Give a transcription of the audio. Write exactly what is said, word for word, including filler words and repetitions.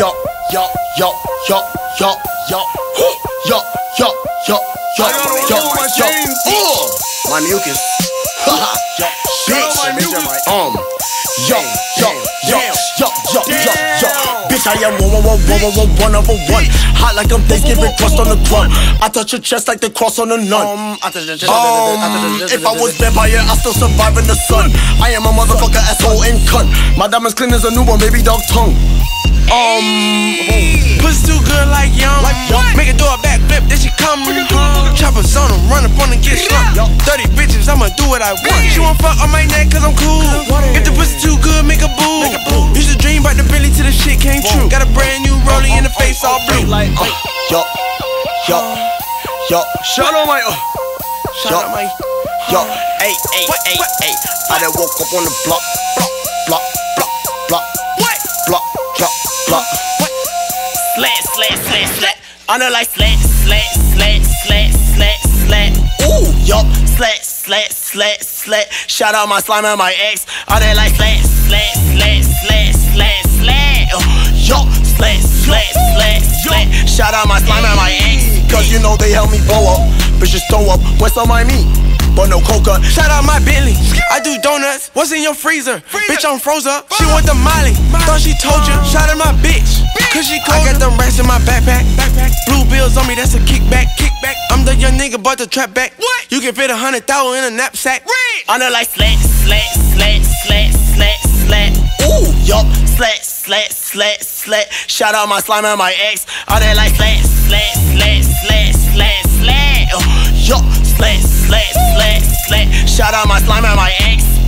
yo, yo, yo, yo, yo, yo, yo, yo, yo, yo, yo, yo, uh, my mucus, haha, bitch, um, yo, yo, yo, yo, yo, yo, yo, bitch, I am one, one, one, one, one, one of a one, hot like I'm Thanksgiving crust on the crumb. I touch your chest like the cross on the nun. Um, um, if I was vampire, I still survive in the sun. I am a motherfucker asshole and cunt. My diamond's clean as a newborn baby dog tongue. Um, pussy too good like young. Like what? Make her do a backflip, then she come home. Choppers on them, run up on and get slumped. thirty bitches, I'ma do what I want. She won't fuck on my neck cause I'm cool. If the pussy too good, make a boo. Used to dream about the Billy till the shit came true. Got a brand new rollie in the face all blue. Like, uh, yo, yo, yo, shout out my, uh, Shout out my, yo, hey, hey, hey, hey. I done woke up on the block, block, block, block, block, what? block, block, block. Slat, slat, slat, slat. I know like slat, slat, slat, slat, slat, slat. Ooh, yo, Slat, slat, slat, slat. Shout out my slime and my ex. I they like slat, slat, slat, slat, slat, slat. yo, Slat, slat, slat, slat. Shout out my slime and my ex. cause you know they help me blow up. Bitches throw up, West on my meat, but no coca. Shout out my Bentley. I do donuts. What's in your freezer? Bitch, I'm froze up. She want the Molly. Thought she told you. Shout out my bitch. Cause she cold. I got them racks in my backpack. Blue bills on me, that's a kickback. Kickback. I'm the young nigga, bought the trap back. What? You can fit a hundred thousand in a knapsack. I know like slat, slat, slat, slat, slat, slat. Ooh, yo, Slat, slat, slat, slat. Shout out my slime and my ex. I they like slat, slat, slat, slat, slat, slat. yo, Slat, slat, slat, slat. Shout out my slime and my ex.